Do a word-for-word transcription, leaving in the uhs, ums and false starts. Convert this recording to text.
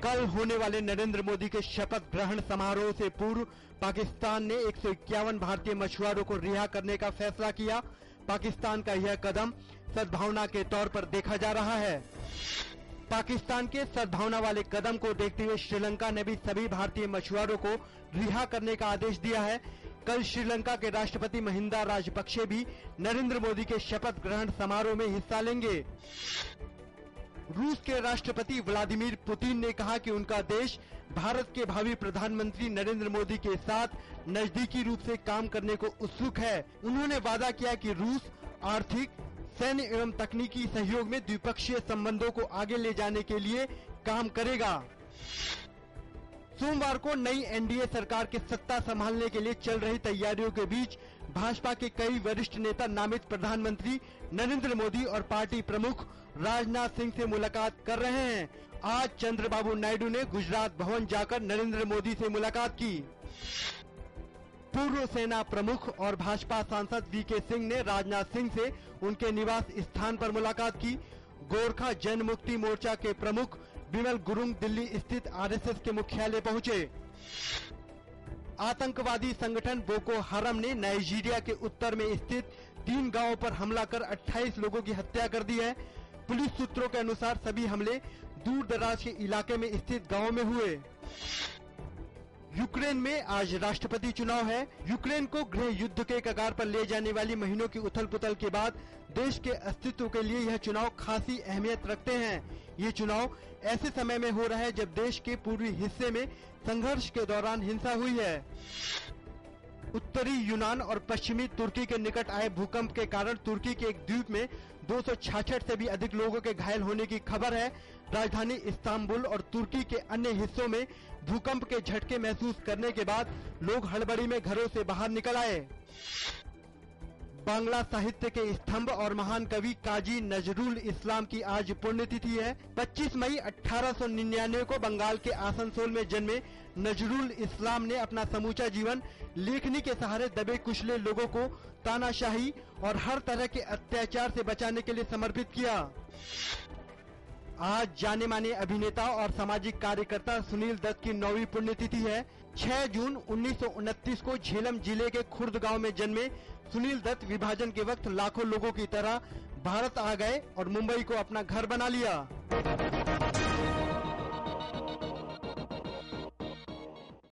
कल होने वाले नरेंद्र मोदी के शपथ ग्रहण समारोह से पूर्व पाकिस्तान ने एक सौ इक्यावन भारतीय मछुआरों को रिहा करने का फैसला किया। पाकिस्तान का यह कदम सद्भावना के तौर पर देखा जा रहा है। पाकिस्तान के सद्भावना वाले कदम को देखते हुए श्रीलंका ने भी सभी भारतीय मछुआरों को रिहा करने का आदेश दिया है। कल श्रीलंका के राष्ट्रपति महिंदा राजपक्षे भी नरेंद्र मोदी के शपथ ग्रहण समारोह में हिस्सा लेंगे। रूस के राष्ट्रपति व्लादिमीर पुतिन ने कहा कि उनका देश भारत के भावी प्रधानमंत्री नरेंद्र मोदी के साथ नजदीकी रूप से काम करने को उत्सुक है। उन्होंने वादा किया कि रूस आर्थिक, सैन्य एवं तकनीकी सहयोग में द्विपक्षीय संबंधों को आगे ले जाने के लिए काम करेगा। सोमवार को नई एनडीए सरकार के सत्ता संभालने के लिए चल रही तैयारियों के बीच भाजपा के कई वरिष्ठ नेता नामित प्रधानमंत्री नरेंद्र मोदी और पार्टी प्रमुख राजनाथ सिंह से मुलाकात कर रहे हैं। आज चंद्रबाबू नायडू ने गुजरात भवन जाकर नरेंद्र मोदी से मुलाकात की। पूर्व सेना प्रमुख और भाजपा सांसद वी के सिंह ने राजनाथ सिंह से उनके निवास स्थान पर मुलाकात की। गोरखा जन मुक्ति मोर्चा के प्रमुख बिमल गुरुंग दिल्ली स्थित आरएसएस के मुख्यालय पहुंचे। आतंकवादी संगठन बोको हराम ने नाइजीरिया के उत्तर में स्थित तीन गांवों पर हमला कर अट्ठाईस लोगों की हत्या कर दी है। पुलिस सूत्रों के अनुसार सभी हमले दूर दराज के इलाके में स्थित गांवों में हुए। यूक्रेन में आज राष्ट्रपति चुनाव है। यूक्रेन को गृह युद्ध के कगार पर ले जाने वाली महीनों की उथल पुथल के बाद देश के अस्तित्व के लिए यह चुनाव खासी अहमियत रखते हैं। ये चुनाव ऐसे समय में हो रहा है जब देश के पूर्वी हिस्से में संघर्ष के दौरान हिंसा हुई है। उत्तरी यूनान और पश्चिमी तुर्की के निकट आए भूकंप के कारण तुर्की के एक द्वीप में दो सौ छियासठ से भी अधिक लोगों के घायल होने की खबर है। राजधानी इस्तांबुल और तुर्की के अन्य हिस्सों में भूकंप के झटके महसूस करने के बाद लोग हड़बड़ी में घरों से बाहर निकल आए। बांग्ला साहित्य के स्तंभ और महान कवि काजी नजरुल इस्लाम की आज पुण्यतिथि है। पच्चीस मई अठारह सौ निन्यानवे को बंगाल के आसनसोल में जन्मे नजरुल इस्लाम ने अपना समूचा जीवन लेखनी के सहारे दबे कुचले लोगों को तानाशाही और हर तरह के अत्याचार से बचाने के लिए समर्पित किया। आज जाने माने अभिनेता और सामाजिक कार्यकर्ता सुनील दत्त की नौवीं पुण्यतिथि है। छह जून उन्नीस सौ उनतीस को झेलम जिले के खुर्द गांव में जन्मे सुनील दत्त विभाजन के वक्त लाखों लोगों की तरह भारत आ गए और मुंबई को अपना घर बना लिया।